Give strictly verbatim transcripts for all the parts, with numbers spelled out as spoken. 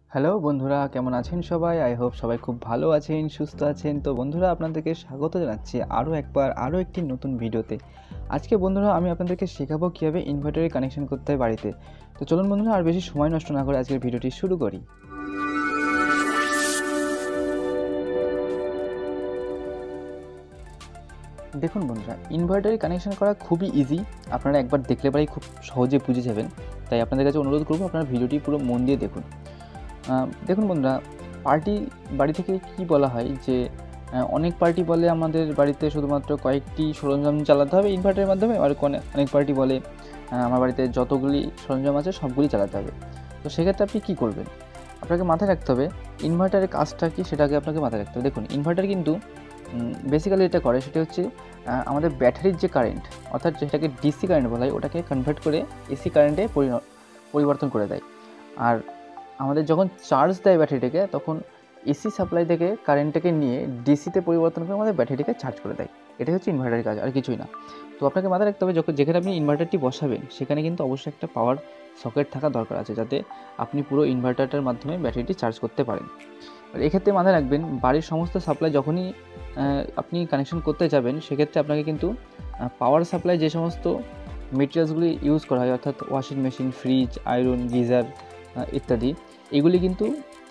Hello বন্ধুরা, কেমন আছেন সবাই? আই হোপ সবাই খুব ভালো আছেন, সুস্থ আছেন। তো বন্ধুরা, আপনাদেরকে স্বাগত জানাচ্ছি আরও একবার আরও একটি নতুন ভিডিওতে। আজকে বন্ধুরা আমি আপনাদেরকে শেখাবো কীভাবে ইনভার্টারে কানেকশন করতে হয় বাড়িতে। তো চলুন বন্ধুরা, আর বেশি সময় নষ্ট না করে আজকের ভিডিওটি শুরু করি। দেখুন বন্ধুরা, ইনভার্টারে কানেকশন করা খুবই ইজি। আপনারা একবার দেখলে পরেই খুব সহজে বুঝে যাবেন। তাই আপনাদের কাছে অনুরোধ করবো আপনারা ভিডিওটি পুরো মন দিয়ে দেখুন। দেখুন বন্ধুরা, পার্টি বাড়ি থেকে কি বলা হয় যে অনেক পার্টি বলে আমাদের বাড়িতে শুধুমাত্র কয়েকটি সরঞ্জাম চালাতে হবে ইনভার্টারের মাধ্যমে, আর অনেক পার্টি বলে আমার বাড়িতে যতগুলি সরঞ্জাম আছে সবগুলি চালাতে হবে। তো সেক্ষেত্রে আপনি কী করবেন? আপনাকে মাথায় রাখতে হবে ইনভার্টারের কাজটা কী, সেটাকে আপনাকে মাথায় রাখতে হবে। দেখুন, ইনভার্টার কিন্তু বেসিক্যালি এটা করে সেটা হচ্ছে আমাদের ব্যাটারির যে কারেন্ট, অর্থাৎ যেটাকে ডিসি কারেন্ট বলা হয়, ওটাকে কনভার্ট করে এসি কারেন্টে পরিবর্তন করে দেয়। আর আমাদের যখন চার্জ দেয় ব্যাটারিটাকে, তখন এসি সাপ্লাই থেকে কারেন্টটাকে নিয়ে ডিসিতে পরিবর্তন করে আমাদের ব্যাটারিটাকে চার্জ করে দেয়। এটাই হচ্ছে ইনভার্টারের কাজ, আর কিছুই না। তো আপনাকে মাথায় রাখতে হবে যখন যেখানে আপনি ইনভার্টারটি বসাবেন সেখানে কিন্তু অবশ্যই একটা পাওয়ার সকেট থাকা দরকার আছে, যাতে আপনি পুরো ইনভার্টারটার মাধ্যমে ব্যাটারিটি চার্জ করতে পারেন। আর এক্ষেত্রে মাথায় রাখবেন, বাড়ির সমস্ত সাপ্লাই যখনই আপনি কানেকশন করতে যাবেন সেক্ষেত্রে আপনাকে কিন্তু পাওয়ার সাপ্লাই যে সমস্ত মেটেরিয়ালসগুলি ইউজ করা হয়, অর্থাৎ washing machine, fridge, iron, geyser ইত্যাদি, এগুলি কিন্তু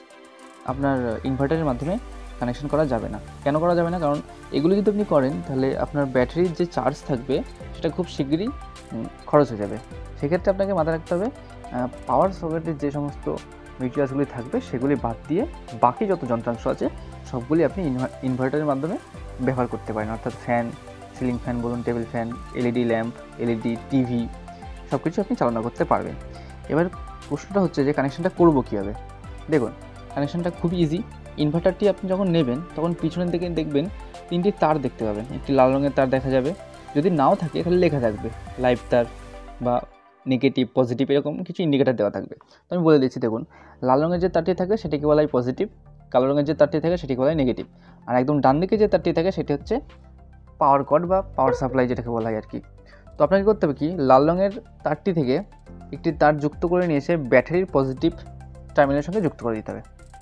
আপনার ইনভার্টারের মাধ্যমে কানেকশন করা যাবে না। কেন করা যাবে না? কারণ এগুলি যদি আপনি করেন তাহলে আপনার ব্যাটারির যে চার্জ থাকবে সেটা খুব শিগগিরই খরচ হয়ে যাবে। সেক্ষেত্রে আপনাকে মাথায় রাখতে হবে পাওয়ার সকেটের যে সমস্ত মেটেরিয়ালসগুলি থাকবে সেগুলি বাদ দিয়ে বাকি যত যন্ত্রাংশ আছে সবগুলি আপনি ইনভার্টারের মাধ্যমে ব্যবহার করতে পারেন। অর্থাৎ ফ্যান, সিলিং ফ্যান বলুন, table fan, LED lamp, LED TV, সব কিছু আপনি চালনা করতে পারবেন। এবার প্রশ্নটা হচ্ছে যে কানেকশনটা করবো কীভাবে? দেখুন, কানেকশনটা খুব ইজি। ইনভার্টারটি আপনি যখন নেবেন তখন পিছনের দিকে দেখবেন তিনটি তার দেখতে পাবেন। একটি লাল রঙের তার দেখা যাবে, যদি নাও থাকে তাহলে লেখা থাকবে লাইভ তার বা নেগেটিভ, পজিটিভ, এরকম কিছু ইন্ডিকেটার দেওয়া থাকবে। তো আমি বলে দিচ্ছি, দেখুন, লাল রঙের যে তারটি থাকে সেটিকে বলা হয় পজিটিভ, কালো রঙের যে তারটি থাকে সেটিকে বলা হয় নেগেটিভ, আর একদম ডান দিকে যে তারটি থাকে সেটি হচ্ছে পাওয়ার কর্ড বা পাওয়ার সাপ্লাই যেটাকে বলা হয় আর কি। তো আপনাকে করতে হবে কি, লাল রঙের তারটি থেকে একটি তার যুক্ত করে নিয়ে এসে ব্যাটারির পজিটিভ টার্মিনালের সঙ্গে যুক্ত করে দিতে হবে।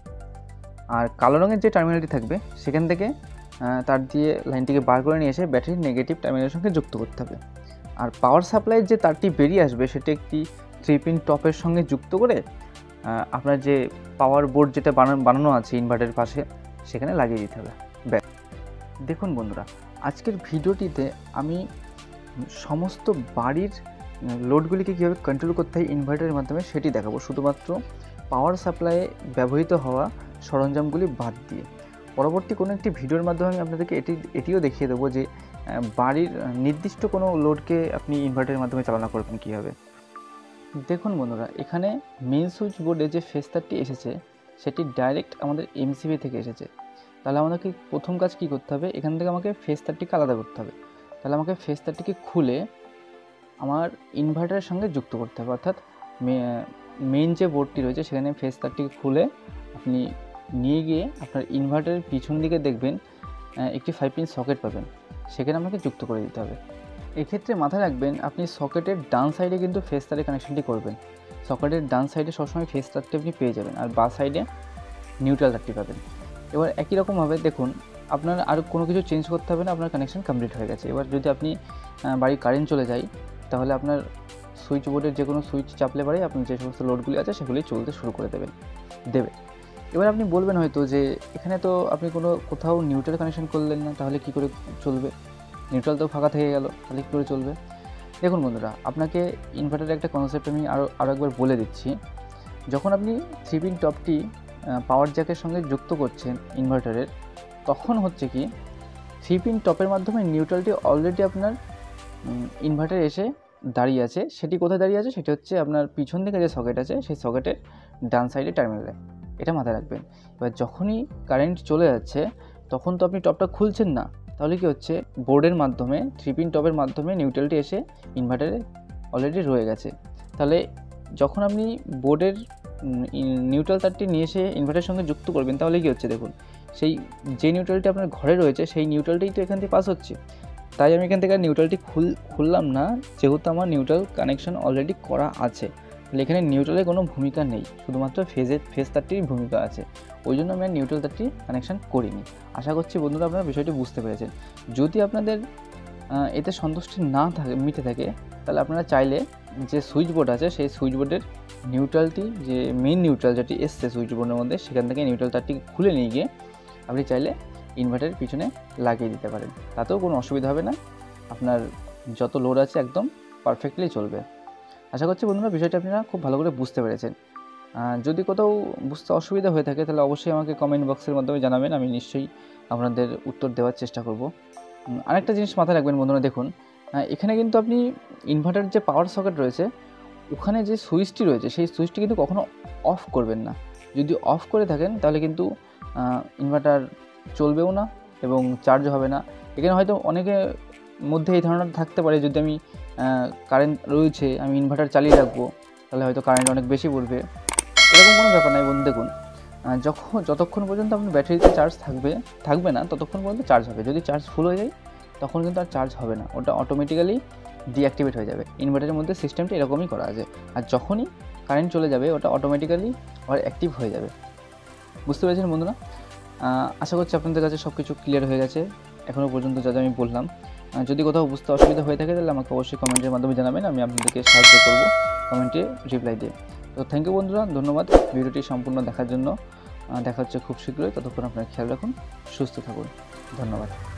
আর কালো রঙের যে টার্মিনালটি থাকবে সেখান থেকে তার দিয়ে লাইনটিকে বার করে নিয়ে এসে ব্যাটারির নেগেটিভ টার্মিনালের সঙ্গে যুক্ত করতে হবে। আর পাওয়ার সাপ্লাইয়ের যে তারটি বেরিয়ে আসবে সেটি একটি থ্রি পিন টপের সঙ্গে যুক্ত করে আপনার যে পাওয়ার বোর্ড যেটা বানানো বানানো আছে ইনভার্টারের পাশে সেখানে লাগিয়ে দিতে হবে। ব্যাস। দেখুন বন্ধুরা, আজকের ভিডিওটিতে আমি সমস্ত বাড়ির লোডগুলিকে কীভাবে কন্ট্রোল করতে হয় ইনভার্টারের মাধ্যমে সেটি দেখাবো, শুধুমাত্র পাওয়ার সাপ্লাইয়ে ব্যবহৃত হওয়া সরঞ্জামগুলি বাদ দিয়ে। পরবর্তী কোনো একটি ভিডিওর মাধ্যমে আমি আপনাদেরকে এটি এটিও দেখিয়ে দেবো যে বাড়ির নির্দিষ্ট কোনো লোডকে আপনি ইনভার্টারের মাধ্যমে চালনা করবেন কীভাবে। দেখুন বন্ধুরা, এখানে মেইন সুইচ বোর্ডে যে ফেজ তারটি এসেছে সেটি ডাইরেক্ট আমাদের এমসিবি থেকে এসেছে। তাহলে আমাদেরকে প্রথম কাজ কী করতে হবে, এখান থেকে আমাকে ফেজ তারটিকে আলাদা করতে হবে। তাহলে আমাকে ফেজ তারটিকে খুলে আমার ইনভার্টারের সঙ্গে যুক্ত করতে হবে। অর্থাৎ মেইন যে বোর্ডটি রয়েছে সেখানে ফেজ তারটিকে খুলে আপনি নিয়ে গিয়ে আপনার ইনভার্টারের পিছন দিকে দেখবেন একটি ফাইভ পিন সকেট পাবেন, সেখানে আমাকে যুক্ত করে দিতে হবে। এক্ষেত্রে মাথায় রাখবেন, আপনি সকেটের ডান সাইডে কিন্তু ফেজ তারের কানেকশনটি করবেন। সকেটের ডান সাইডে সবসময় ফেজ তারটি আপনি পেয়ে যাবেন, আর বাঁ সাইডে নিউট্রাল তারটি পাবেন। এবার একই রকমভাবে দেখুন, আপনার আর কোনো কিছু চেঞ্জ করতে হবে না, আপনার কানেকশন কমপ্লিট হয়ে গেছে। এবার যদি আপনি বাড়ির কারেন্ট চলে যায় তাহলে আপনার সুইচ বোর্ডের যে কোনো সুইচ চাপলে পরেই আপনার যে সমস্ত লোডগুলি আছে সেগুলি চলতে শুরু করে দেবেন দেবে এবার আপনি বলবেন হয়তো যে এখানে তো আপনি কোনো কোথাও নিউট্রাল কানেকশন করলেন না, তাহলে কি করে চলবে? নিউট্রাল তো ফাঁকা থেকে গেল, তাহলে কী করে চলবে? দেখুন বন্ধুরা, আপনাকে ইনভার্টারের একটা কনসেপ্ট আমি আরও আরও একবার বলে দিচ্ছি। যখন আপনি থ্রি পিন টপটি পাওয়ার জ্যাকের সঙ্গে যুক্ত করছেন ইনভার্টারের, তখন হচ্ছে কি থ্রি পিন টপের মাধ্যমে নিউট্রালটি অলরেডি আপনার ইনভার্টারে এসে দাঁড়িয়ে আছে। সেটি কোথায় দাঁড়িয়ে আছে? সেটি হচ্ছে আপনার পিছন দিকে যে সকেট আছে সেই সকেটের ডান সাইডে টার্মিনালে। এটা মাথায় রাখবেন। এবার যখনই কারেন্ট চলে যাচ্ছে তখন তো আপনি টপটা খুলছেন না, তাহলে কি হচ্ছে, বোর্ডের মাধ্যমে থ্রি পিন টপের মাধ্যমে নিউট্রালটি এসে ইনভার্টারে অলরেডি রয়ে গেছে। তাহলে যখন আপনি বোর্ডের নিউট্রাল তারটি নিয়ে এসে ইনভার্টারের সঙ্গে যুক্ত করবেন, তাহলে কি হচ্ছে দেখুন, সেই যে নিউট্রালটি আপনার ঘরে রয়েছে সেই নিউট্রালটাই তো এখান থেকে পাস হচ্ছে। তাই আমি এখান থেকে নিউট্রালটি খুল খুললাম না, যেহেতু আমার নিউট্রাল কানেকশন অলরেডি করা আছে। তাহলে এখানে নিউট্রালের কোনো ভূমিকা নেই, শুধুমাত্র ফেজের ফেজ তারটির ভূমিকা আছে। ওই জন্য আমি আর নিউট্রাল তারটি কানেকশান করিনি। আশা করছি বন্ধুরা আপনারা বিষয়টি বুঝতে পেরেছেন। যদি আপনাদের এতে সন্তুষ্টি না থাকে মিটে থাকে তাহলে আপনারা চাইলে যে সুইচ বোর্ড আছে সেই সুইচ বোর্ডের নিউট্রালটি, যে মেইন নিউট্রাল যেটি এসছে সুইচ বোর্ডের মধ্যে, সেখান থেকে নিউট্রাল তারটি খুলে নিয়ে গিয়ে আপনি চাইলে ইনভার্টারের পিছনে লাগিয়ে দিতে পারেন, তাতেও কোনো অসুবিধা হবে না। আপনার যত লোড আছে একদম পারফেক্টলি চলবে। আশা করছি বন্ধুরা বিষয়টা আপনারা খুব ভালো করে বুঝতে পেরেছেন। যদি কোথাও বুঝতে অসুবিধা হয়ে থাকে তাহলে অবশ্যই আমাকে কমেন্ট বক্সের মাধ্যমে জানাবেন, আমি নিশ্চয়ই আপনাদের উত্তর দেওয়ার চেষ্টা করব। আরেকটা জিনিস মাথায় রাখবেন বন্ধুরা, দেখুন এখানে কিন্তু আপনি ইনভার্টারের যে পাওয়ার সকেট রয়েছে ওখানে যে সুইচটি রয়েছে সেই সুইচটি কিন্তু কখনো অফ করবেন না। যদি অফ করে থাকেন তাহলে কিন্তু ইনভার্টার চলবেও না এবং চার্জ হবে না। এখানে হয়তো অনেকের মধ্যে এই ধারণা থাকতে পারে যদি আমি কারেন্ট রয়েছে আমি ইনভার্টার চালিয়ে রাখবো তাহলে হয়তো কারেন্ট অনেক বেশি পড়বে। এরকম কোনো ব্যাপার নাই বন্ধু। দেখুন যখন যতক্ষণ পর্যন্ত আপনার ব্যাটারিতে চার্জ থাকবে থাকবে না ততক্ষণ পর্যন্ত চার্জ হবে। যদি চার্জ ফুল হয়ে যায় তখন কিন্তু আর চার্জ হবে না, ওটা অটোমেটিক্যালি ডিঅ্যাক্টিভেট হয়ে যাবে। ইনভার্টারের মধ্যে সিস্টেমটা এরকমই করা আছে। আর যখনই কারেন্ট চলে যাবে ওটা অটোমেটিক্যালি আবার অ্যাক্টিভ হয়ে যাবে। বুঝতে পেরেছেন বন্ধুরা? আশা করছি আপনাদের কাছে সব কিছু ক্লিয়ার হয়ে গেছে এখনও পর্যন্ত যা যা আমি বললাম। যদি কোথাও বুঝতে অসুবিধা হয়ে থাকে তাহলে আমাকে অবশ্যই কমেন্টের মাধ্যমে জানাবেন, আমি আপনাদেরকে সাহায্য করব কমেন্টে রিপ্লাই দিয়ে। তো থ্যাংক ইউ বন্ধুরা, ধন্যবাদ ভিডিওটি সম্পূর্ণ দেখার জন্য। দেখা হচ্ছে খুব শীঘ্রই, ততক্ষণ আপনারা খেয়াল রাখুন, সুস্থ থাকুন, ধন্যবাদ।